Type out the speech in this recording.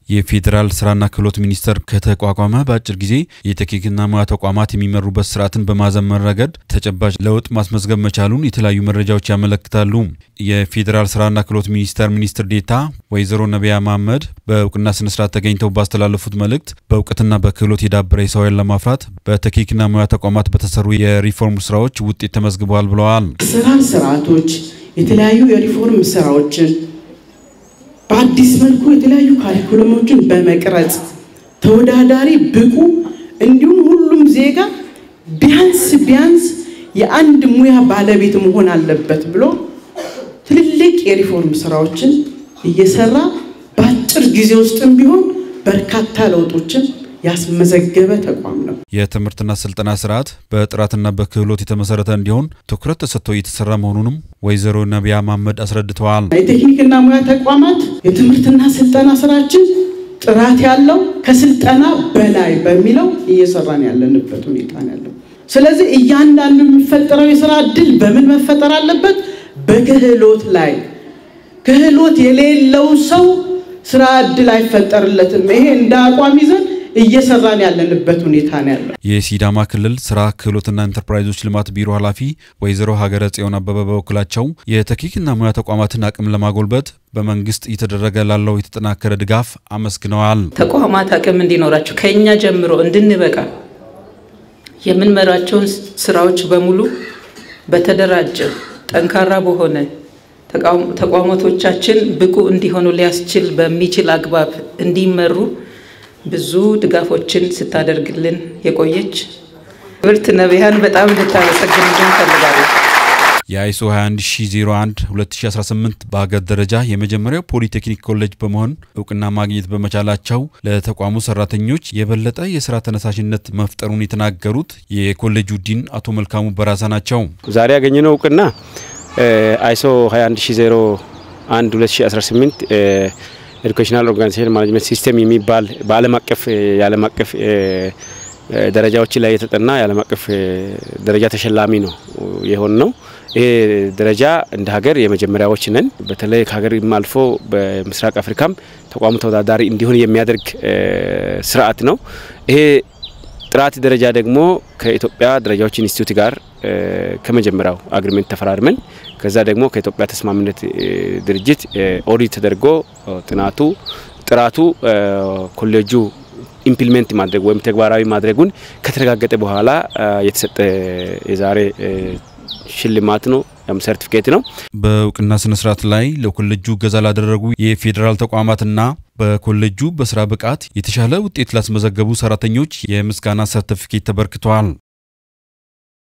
የፌደራል ስራና ክህሎት ሚኒስቴር ከተቋቋመ በአጭር ጊዜ የቴክኒክና ሙያ ተቋማት የሚመሩበት ስርዓትን በማዘመን ረገድ ተጨባጭ ለውጥ ማስመዝገብ መቻሉን የተለያዩ መረጃዎች ያመለክታሉ። የፌደራል ስራና ክህሎት ሚኒስትር ዴኤታ ወይዘሮ ነቢያ መሐመድ በእውቅና ስነ ስርዓት ተገኝተው ባስተላለፉት መልእክት በእውቀትና በክህሎት የዳበረ የሰው ኃይል ለማፍራት በቴክኒክና ሙያ ተቋማት በተሰሩ የሪፎርም ስራዎች ውጤት ተመዝግበዋል ብለዋል። ስርዓቶች የተለያዩ የሪፎርም ስራዎችን በአዲስ መልኩ የተለያዩ ካሪኩለሞችን በመቅረጽ ተወዳዳሪ ብቁ እንዲሁም ሁሉም ዜጋ ቢያንስ የአንድ ሙያ ባለቤት መሆን አለበት ብሎ ትልልቅ የሪፎርም ስራዎችን እየሰራ በአጭር ጊዜ ውስጥም ቢሆን በርካታ ለውጦችን ያስመዘገበ ተቋም ነው። የትምህርትና ስልጠና ስርዓት በጥራትና በክህሎት የተመሰረተ እንዲሆን ትኩረት ተሰጥቶ እየተሰራ መሆኑንም ወይዘሮ ነቢያ መሐመድ አስረድተዋል። የቴክኒክና ሙያ ተቋማት የትምህርትና ስልጠና ስራችን ጥራት ያለው ከስልጠና በላይ በሚለው እየሰራን ያለንበት ሁኔታ ነው ያለው። ስለዚህ እያንዳንዱ የሚፈጠረው የሥራ ዕድል በምን መፈጠር አለበት? በክህሎት ላይ ክህሎት የሌለው ሰው ስራ ዕድል አይፈጠርለትም። ይሄ እንደ አቋም ይዘን እየሰራን ያለንበት ሁኔታ ነው ያለው። የሲዳማ ክልል ስራ ክህሎትና ኢንተርፕራይዞች ልማት ቢሮ ኃላፊ ወይዘሮ ሀገረ ጽዮን አበበ በበኩላቸው የቴክኒክና ሙያ ተቋማትን አቅም ለማጎልበት በመንግስት እየተደረገ ላለው የተጠናከረ ድጋፍ አመስግነዋል። ተቋማት አቅም እንዲኖራቸው ከኛ ጀምሮ እንድንበቃ የምንመራቸውን ስራዎች በሙሉ በተደራጀ ጠንካራ በሆነ ተቋማቶቻችን ብቁ እንዲሆኑ ሊያስችል በሚችል አግባብ እንዲመሩ ብዙ ድጋፎችን ስታደርግልን የቆየች ክብርት ነቢያን በጣም ልታመሰግንልን ፈልጋለሁ። የአይሶ 21001 2018 በአገር ደረጃ የመጀመሪያው ፖሊቴክኒክ ኮሌጅ በመሆን እውቅና ማግኘት በመቻላቸው ለተቋሙ ሰራተኞች የበለጠ የሥራ ተነሳሽነት መፍጠሩን የተናገሩት የኮሌጁ ዲን አቶ መልካሙ በራሳ ናቸው። ዛሬ ያገኘነው እውቅና አይሶ 21001 2018 ኤዱኬሽናል ኦርጋናይዜሽን ማኔጅመንት ሲስተም የሚባል በዓለም አቀፍ የዓለም አቀፍ ደረጃዎች ላይ የተጠና የዓለም አቀፍ ደረጃ ተሸላሚ ነው የሆነው። ይሄ ደረጃ እንደ ሀገር የመጀመሪያዎች ነን። በተለይ ከሀገርም አልፎ በምስራቅ አፍሪካም ተቋሙ ተወዳዳሪ እንዲሆን የሚያደርግ ስርዓት ነው። ይሄ ጥራት ደረጃ ደግሞ ከኢትዮጵያ ደረጃዎች ኢንስቲትዩት ጋር ከመጀመሪያው አግሪመንት ተፈራርመን ከዛ ደግሞ ከኢትዮጵያ ተስማምነት ድርጅት ኦዲት ተደርጎ ጥራቱ ኮሌጁ ኢምፕሊሜንት ማድረግ ወይም ተግባራዊ ማድረጉን ከተረጋገጠ በኋላ የተሰጠ የዛሬ ሽልማት ነው ሰርቲፊኬት ነው። በእውቅና ስነ ስርዓት ላይ ለኮሌጁ ገዛ ላደረጉ የፌደራል ተቋማትና በኮሌጁ በስራ ብቃት የተሻለ ውጤት ላስመዘገቡ ሰራተኞች የምስጋና ሰርቲፊኬት ተበርክቷል።